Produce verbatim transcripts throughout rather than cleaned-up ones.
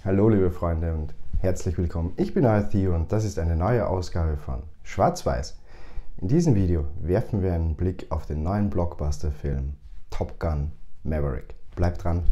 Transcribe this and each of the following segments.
Hallo liebe Freunde und herzlich willkommen. Ich bin euer Theo und das ist eine neue Ausgabe von Schwarz-Weiß. In diesem Video werfen wir einen Blick auf den neuen Blockbuster-Film Top Gun Maverick. Bleibt dran!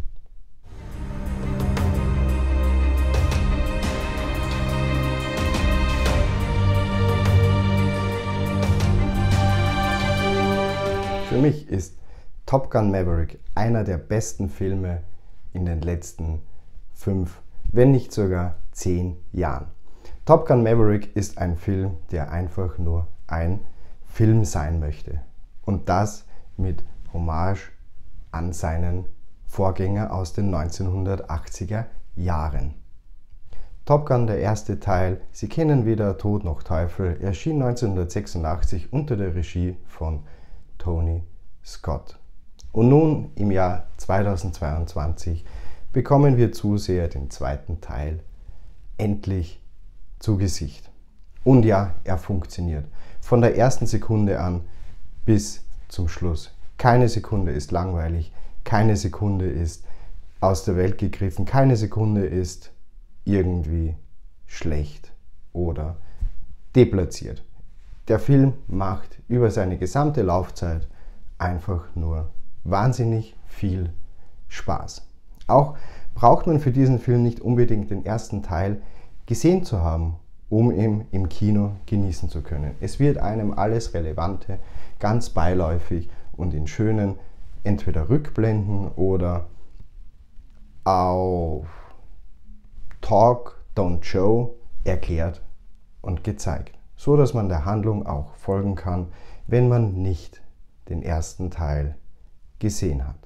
Für mich ist Top Gun Maverick einer der besten Filme in den letzten fünf, wenn nicht sogar zehn Jahren. Top Gun Maverick ist ein Film, der einfach nur ein Film sein möchte. Und das mit Hommage an seinen Vorgänger aus den neunzehnhundertachtziger Jahren. Top Gun, der erste Teil, Sie kennen weder Tod noch Teufel, erschien neunzehnhundertsechsundachtzig unter der Regie von Tony Scott. Und nun im Jahr zweitausendzweiundzwanzig bekommen wir Zuseher den zweiten Teil endlich zu Gesicht. Und ja, er funktioniert. Von der ersten Sekunde an bis zum Schluss. Keine Sekunde ist langweilig, keine Sekunde ist aus der Welt gegriffen, keine Sekunde ist irgendwie schlecht oder deplatziert. Der Film macht über seine gesamte Laufzeit einfach nur wahnsinnig viel Spaß. Auch braucht man für diesen Film nicht unbedingt den ersten Teil gesehen zu haben, um ihn im Kino genießen zu können. Es wird einem alles Relevante ganz beiläufig und in schönen entweder Rückblenden oder auf Talk, Don't Show erklärt und gezeigt, so dass man der Handlung auch folgen kann, wenn man nicht den ersten Teil gesehen hat.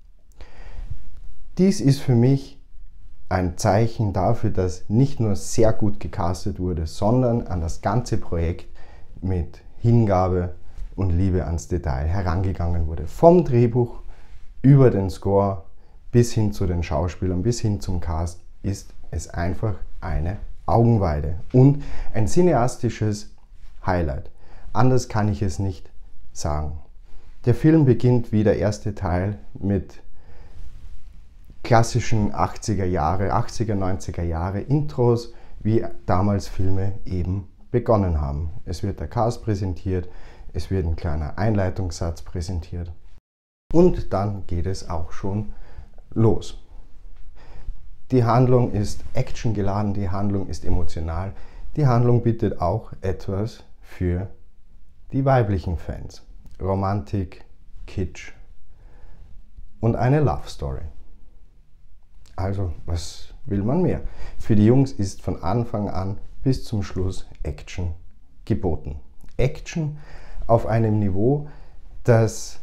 Dies ist für mich ein Zeichen dafür, dass nicht nur sehr gut gecastet wurde, sondern an das ganze Projekt mit Hingabe und Liebe ans Detail herangegangen wurde. Vom Drehbuch über den Score bis hin zu den Schauspielern, bis hin zum Cast ist es einfach eine Augenweide und ein cineastisches Highlight. Anders kann ich es nicht sagen. Der Film beginnt wie der erste Teil mit klassischen achtziger Jahre, achtziger, neunziger Jahre Intros, wie damals Filme eben begonnen haben. Es wird der Cast präsentiert, es wird ein kleiner Einleitungssatz präsentiert und dann geht es auch schon los. Die Handlung ist actiongeladen, die Handlung ist emotional, die Handlung bietet auch etwas für die weiblichen Fans. Romantik, Kitsch und eine Love Story. Also, was will man mehr? Für die Jungs ist von Anfang an bis zum Schluss Action geboten. Action auf einem Niveau, das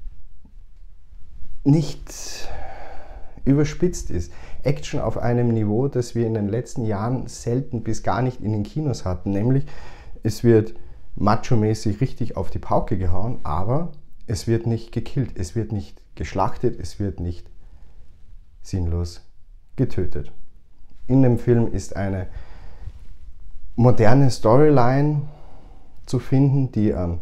nicht überspitzt ist. Action auf einem Niveau, das wir in den letzten Jahren selten bis gar nicht in den Kinos hatten. Nämlich, es wird macho-mäßig richtig auf die Pauke gehauen, aber es wird nicht gekillt, es wird nicht geschlachtet, es wird nicht sinnlos getötet. In dem Film ist eine moderne Storyline zu finden, die an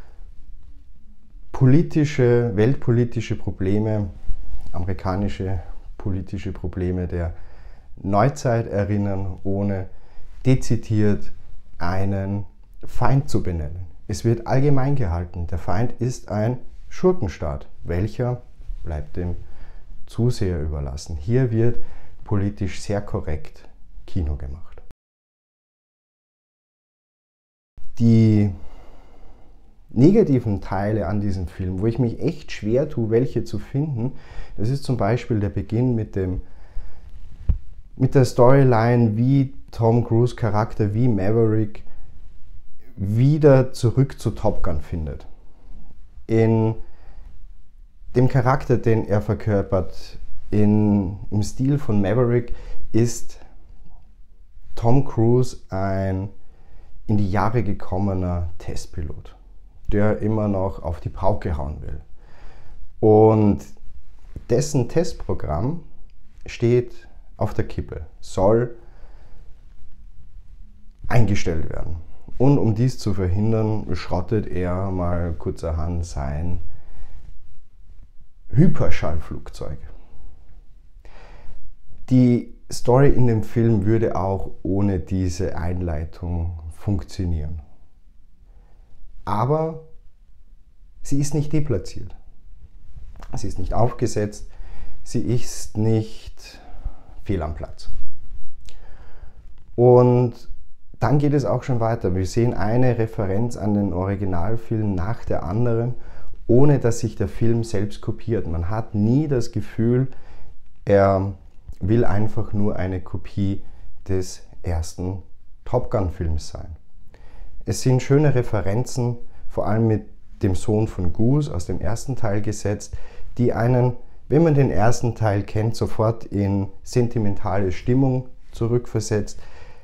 politische, weltpolitische Probleme, amerikanische politische Probleme der Neuzeit erinnern, ohne dezidiert einen Feind zu benennen. Es wird allgemein gehalten, der Feind ist ein Schurkenstaat. Welcher bleibt dem Zuseher überlassen. Hier wird politisch sehr korrekt Kino gemacht. Die negativen Teile an diesem Film, wo ich mich echt schwer tue, welche zu finden, das ist zum Beispiel der Beginn mit dem mit der Storyline, wie Tom Cruise Charakter, wie Maverick wieder zurück zu Top Gun findet. In dem Charakter, den er verkörpert, in, im Stil von Maverick, ist Tom Cruise ein in die Jahre gekommener Testpilot, der immer noch auf die Pauke hauen will. Und dessen Testprogramm steht auf der Kippe, soll eingestellt werden. Und um dies zu verhindern, schrottet er mal kurzerhand sein Hyperschallflugzeug. Die Story in dem Film würde auch ohne diese Einleitung funktionieren. Aber sie ist nicht deplatziert. Sie ist nicht aufgesetzt. Sie ist nicht fehl am Platz. Und dann geht es auch schon weiter. Wir sehen eine Referenz an den Originalfilm nach der anderen, ohne dass sich der Film selbst kopiert. Man hat nie das Gefühl, er will einfach nur eine Kopie des ersten Top Gun-Films sein. Es sind schöne Referenzen, vor allem mit dem Sohn von Goose aus dem ersten Teil gesetzt, die einen, wenn man den ersten Teil kennt, sofort in sentimentale Stimmung zurückversetzt,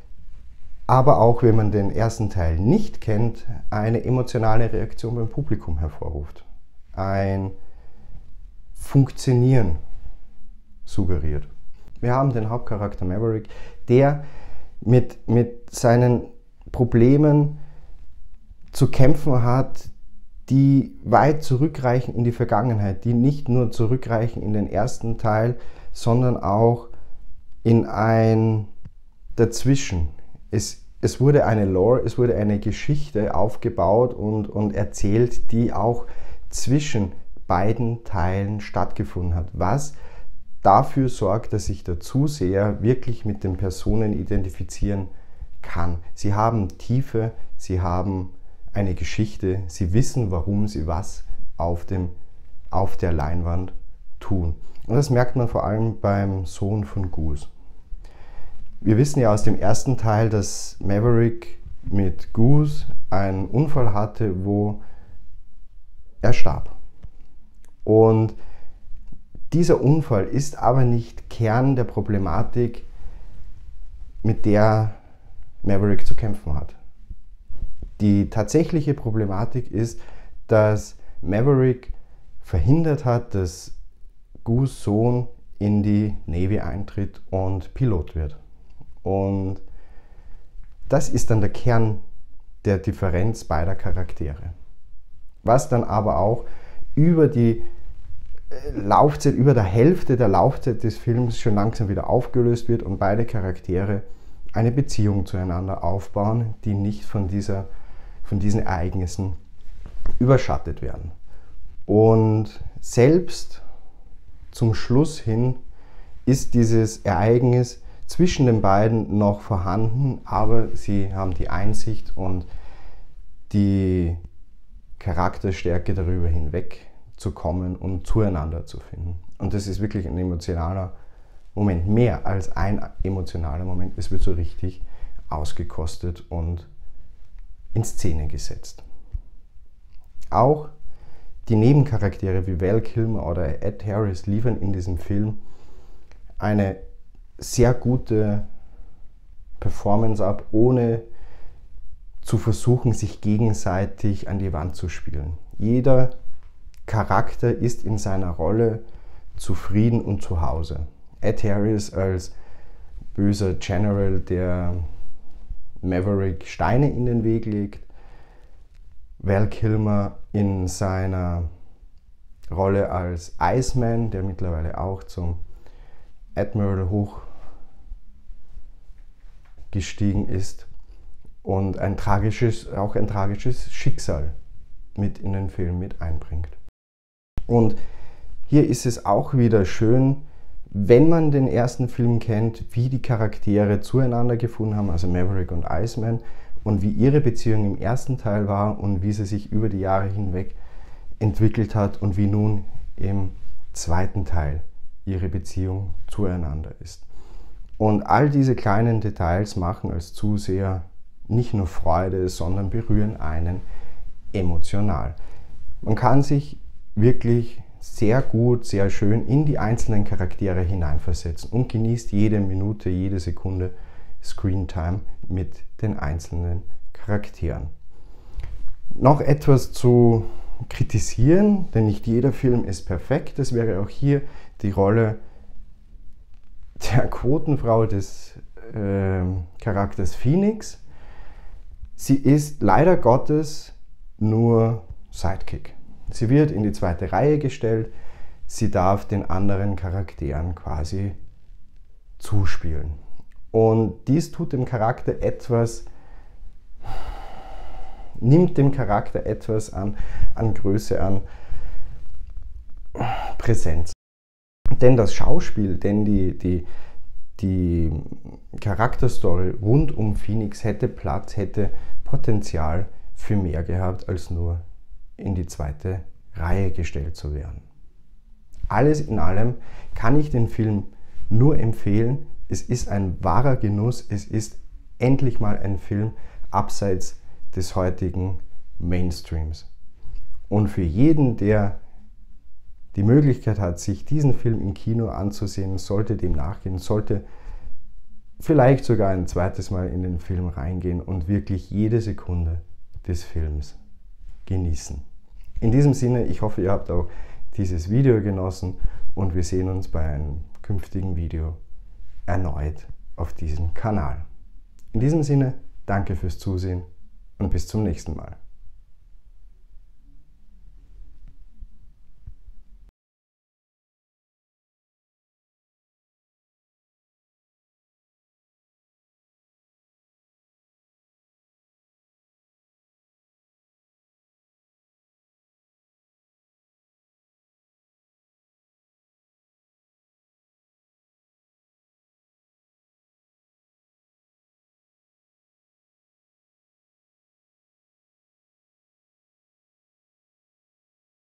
aber auch, wenn man den ersten Teil nicht kennt, eine emotionale Reaktion beim Publikum hervorruft. Ein Funktionieren suggeriert. Wir haben den Hauptcharakter Maverick, der mit, mit seinen Problemen zu kämpfen hat, die weit zurückreichen in die Vergangenheit, die nicht nur zurückreichen in den ersten Teil, sondern auch in ein Dazwischen. Es, es wurde eine Lore, es wurde eine Geschichte aufgebaut und, und erzählt, die auch zwischen beiden Teilen stattgefunden hat, was dafür sorgt, dass sich der Zuseher wirklich mit den Personen identifizieren kann. Sie haben Tiefe, sie haben eine Geschichte, sie wissen, warum sie was auf, dem, auf der Leinwand tun. Und das merkt man vor allem beim Sohn von Goose. Wir wissen ja aus dem ersten Teil, dass Maverick mit Goose einen Unfall hatte, wo er starb. Und dieser Unfall ist aber nicht Kern der Problematik, mit der Maverick zu kämpfen hat. Die tatsächliche Problematik ist, dass Maverick verhindert hat, dass Goose Sohn in die Navy eintritt und Pilot wird. Und das ist dann der Kern der Differenz beider Charaktere. Was dann aber auch über die Laufzeit, über der Hälfte der Laufzeit des Films schon langsam wieder aufgelöst wird und beide Charaktere eine Beziehung zueinander aufbauen, die nicht von, dieser, von diesen Ereignissen überschattet werden. Und selbst zum Schluss hin ist dieses Ereignis zwischen den beiden noch vorhanden, aber sie haben die Einsicht und die Charakterstärke darüber hinweg zu kommen und zueinander zu finden. Und das ist wirklich ein emotionaler Moment, mehr als ein emotionaler Moment. Es wird so richtig ausgekostet und in Szene gesetzt. Auch die Nebencharaktere wie Val Kilmer oder Ed Harris liefern in diesem Film eine sehr gute Performance ab, ohne zu versuchen, sich gegenseitig an die Wand zu spielen. Jeder Charakter ist in seiner Rolle zufrieden und zu Hause. Ed Harris als böser General, der Maverick Steine in den Weg legt. Val Kilmer in seiner Rolle als Iceman, der mittlerweile auch zum Admiral hochgestiegen ist und ein tragisches, auch ein tragisches Schicksal mit in den Film mit einbringt. Und hier ist es auch wieder schön, wenn man den ersten Film kennt, wie die Charaktere zueinander gefunden haben, also Maverick und Iceman, und wie ihre Beziehung im ersten Teil war und wie sie sich über die Jahre hinweg entwickelt hat und wie nun im zweiten Teil ihre Beziehung zueinander ist. Und all diese kleinen Details machen als Zuseher nicht nur Freude, sondern berühren einen emotional. Man kann sich wirklich sehr gut, sehr schön in die einzelnen Charaktere hineinversetzen und genießt jede Minute, jede Sekunde Screentime mit den einzelnen Charakteren. Noch etwas zu kritisieren, denn nicht jeder Film ist perfekt. Das wäre auch hier die Rolle der Quotenfrau des äh, Charakters Phoenix. Sie ist leider Gottes nur Sidekick. Sie wird in die zweite Reihe gestellt. Sie darf den anderen Charakteren quasi zuspielen. Und dies tut dem Charakter etwas, nimmt dem Charakter etwas an, an Größe, an Präsenz. Denn das Schauspiel, denn die, die, die Charakterstory rund um Phoenix hätte Platz, hätte Potenzial für mehr gehabt, als nur in die zweite Reihe gestellt zu werden. Alles in allem kann ich den Film nur empfehlen. Es ist ein wahrer Genuss. Es ist endlich mal ein Film abseits des heutigen Mainstreams. Und für jeden, der die Möglichkeit hat, sich diesen Film im Kino anzusehen, sollte dem nachgehen, sollte vielleicht sogar ein zweites Mal in den Film reingehen und wirklich jede Sekunde des Films genießen. In diesem Sinne, ich hoffe, ihr habt auch dieses Video genossen und wir sehen uns bei einem künftigen Video erneut auf diesem Kanal. In diesem Sinne, danke fürs Zusehen und bis zum nächsten Mal.